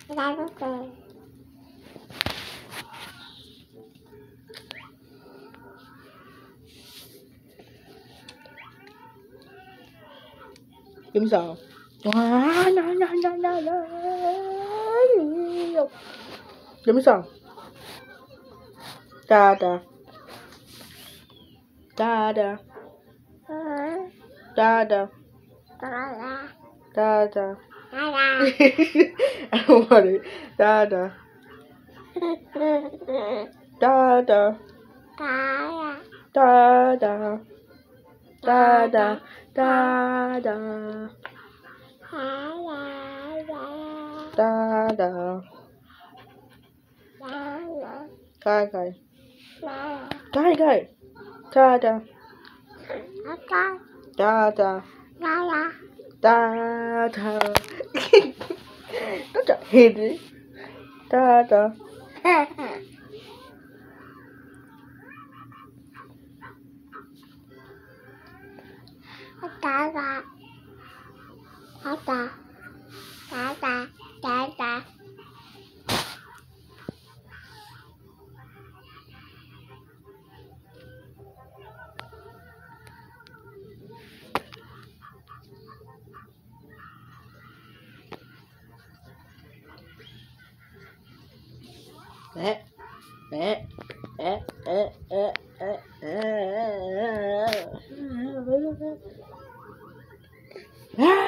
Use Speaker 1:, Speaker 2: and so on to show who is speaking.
Speaker 1: Kiếm sao? Kiếm sao? Da da da da da da da da. I don't want it. Da da da da da da da da da da da da. Gai gai gai gai da da da da da da. Nó chạy hiền đi. Da da. Mẹ mẹ mẹ mẹ mẹ mẹ mẹ.